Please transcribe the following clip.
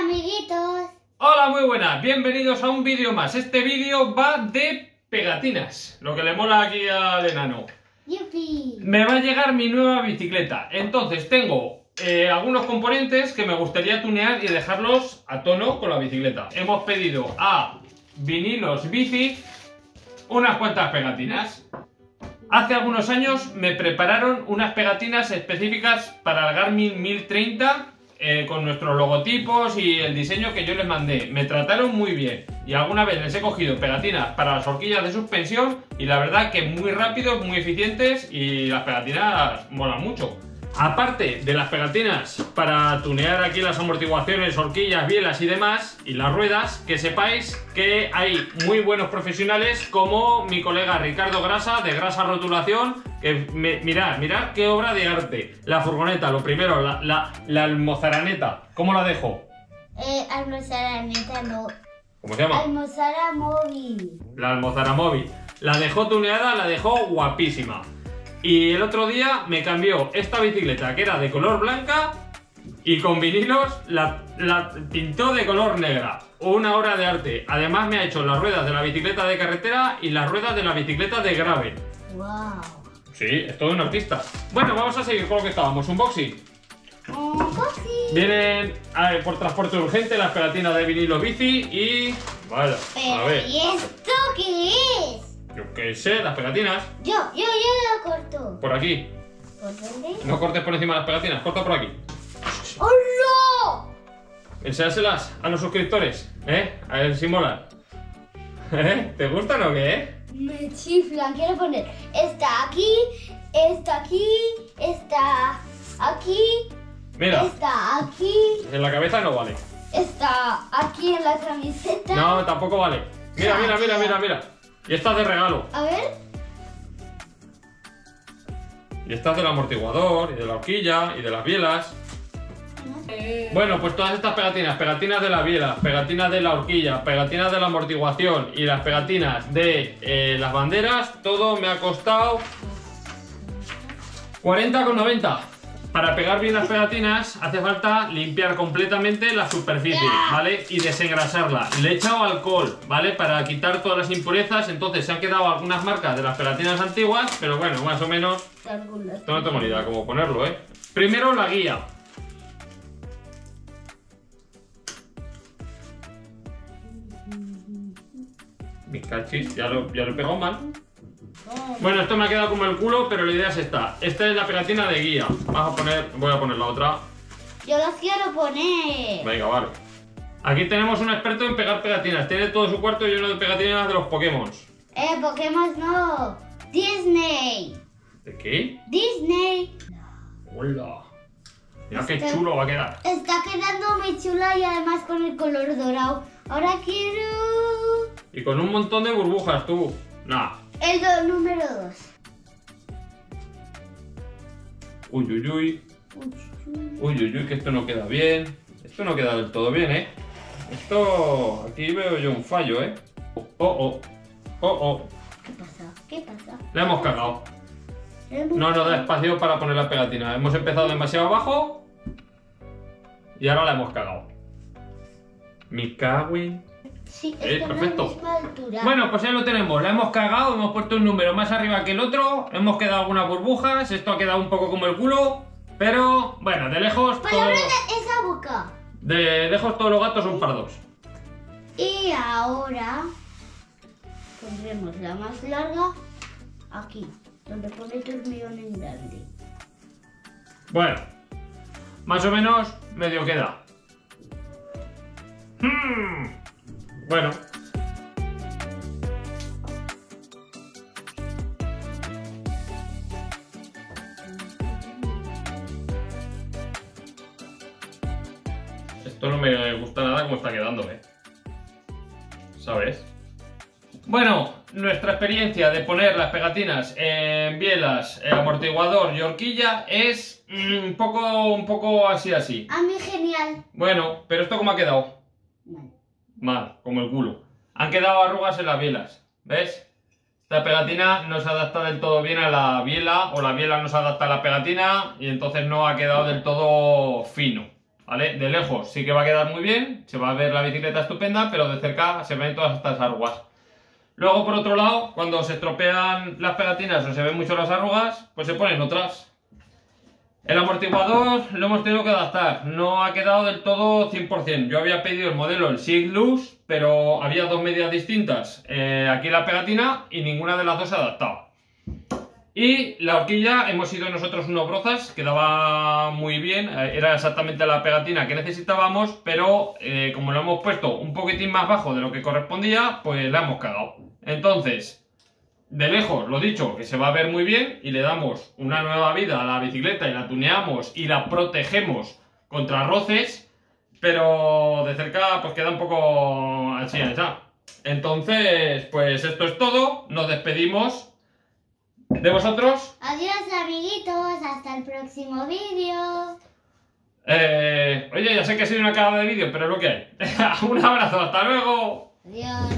amiguitos. Hola, muy buenas, bienvenidos a un vídeo más. Este vídeo va de pegatinas, lo que le mola aquí al enano. ¡Yupi! Me va a llegar mi nueva bicicleta. Entonces tengo algunos componentes que me gustaría tunear y dejarlos a tono con la bicicleta. Hemos pedido a Vinilos Bici unas cuantas pegatinas. Hace algunos años me prepararon unas pegatinas específicas para el Garmin 1030 con nuestros logotipos y el diseño que yo les mandé. Me trataron muy bien y alguna vez les he cogido pegatinas para las horquillas de suspensión y la verdad que muy rápidos, muy eficientes y las pegatinas molan mucho. Aparte de las pegatinas para tunear aquí las amortiguaciones, horquillas, bielas y demás, y las ruedas, que sepáis que hay muy buenos profesionales como mi colega Ricardo Grasa, de Grasa Rotulación, que mirad qué obra de arte. La furgoneta, lo primero, la almozaraneta, ¿cómo la dejo? Almozaraneta no. ¿Cómo se llama? Almozara móvil. La almozara móvil. La dejó tuneada, la dejó guapísima. Y el otro día me cambió esta bicicleta que era de color blanca y con vinilos la pintó de color negra. Una obra de arte. Además me ha hecho las ruedas de la bicicleta de carretera y las ruedas de la bicicleta de gravel. Wow. Sí, es todo un artista. Bueno, vamos a seguir con lo que estábamos. Unboxing. Unboxing. Vienen por transporte urgente las pegatinas de vinilo bici y... Vale, a ver. ¿Y esto qué es? Yo qué sé, las pegatinas. Yo la corto. Por aquí. ¿Por dónde? No cortes por encima de las pegatinas, corta por aquí. ¡Hola! Enséñaselas a los suscriptores, a ver si molan. ¿Te gustan o qué? Me chiflan, quiero poner esta aquí, esta aquí, esta aquí, Mira, esta aquí, en la cabeza no vale. esta aquí en la camiseta. No, tampoco vale. Mira. Y esta es de regalo. A ver. Y esta es del amortiguador, y de la horquilla, y de las bielas. Bueno, pues todas estas pegatinas, pegatinas de las bielas, pegatinas de la horquilla, pegatinas de la amortiguación y las pegatinas de las banderas, todo me ha costado 40,90. Para pegar bien las pegatinas hace falta limpiar completamente la superficie, ¿vale? Y desengrasarla. Le he echado alcohol, ¿vale? Para quitar todas las impurezas. Entonces se han quedado algunas marcas de las pegatinas antiguas, pero bueno, más o menos. Esto no tengo ni idea cómo ponerlo, ¿eh? Primero la guía. Mi cachis, ya lo he pegado mal. Bueno, esto me ha quedado como el culo, pero la idea es esta. Esta es la pegatina de guía. Voy a poner la otra. Yo las quiero poner. Venga, vale. Aquí tenemos un experto en pegar pegatinas. Tiene todo su cuarto lleno de pegatinas de los Pokémon. Pokémon no. Disney. ¿De qué? Disney. Hola. Mira qué chulo va a quedar. Está quedando muy chula y además con el color dorado. Ahora quiero... Y con un montón de burbujas, tú. Nah. El número 2. Uy, que esto no queda bien. Esto no queda del todo bien, Esto... Aquí veo yo un fallo, Oh. ¿Qué pasa? Le hemos cagado. No nos da espacio para poner la pegatina. Hemos empezado demasiado abajo y ahora la hemos cagado. Mi cago en... Sí, está perfecto. a la misma altura. Bueno, pues ya lo tenemos. La hemos cagado, hemos puesto un número más arriba que el otro. Hemos quedado algunas burbujas. Esto ha quedado un poco como el culo. Pero, bueno, de lejos... Palabra de esa boca. De lejos todos los gatos son pardos. Y ahora pondremos la más larga aquí, donde pone turmión en grande. Bueno, más o menos medio queda. Bueno. Esto no me gusta nada como está quedando, ¿sabes? Bueno, nuestra experiencia de poner las pegatinas en bielas, amortiguador y horquilla es un poco así. A mí genial. Bueno, pero ¿esto cómo ha quedado? Mal, como el culo. Han quedado arrugas en las bielas, ¿ves? Esta pegatina no se adapta del todo bien a la biela, o la biela no se adapta a la pegatina, y entonces no ha quedado del todo fino. ¿vale? De lejos sí que va a quedar muy bien, se va a ver la bicicleta estupenda, pero de cerca se ven todas estas arrugas. Luego, por otro lado, cuando se estropean las pegatinas o se ven mucho las arrugas, pues se ponen otras. El amortiguador lo hemos tenido que adaptar, no ha quedado del todo 100%. Yo había pedido el modelo, el Siglus, pero había dos medidas distintas. Aquí la pegatina y ninguna de las dos se adaptaba. Y la horquilla hemos sido nosotros unos brozas, quedaba muy bien, era exactamente la pegatina que necesitábamos, pero como lo hemos puesto un poquitín más bajo de lo que correspondía, pues la hemos cagado. Entonces, de lejos, lo dicho, que se va a ver muy bien y le damos una nueva vida a la bicicleta y la tuneamos y la protegemos contra roces, pero de cerca pues queda un poco así, ya. Entonces, pues esto es todo, nos despedimos de vosotros. Adiós, amiguitos, hasta el próximo vídeo. Oye, ya sé que ha sido una cagada de vídeo, pero es lo que hay. Un abrazo, hasta luego. Adiós.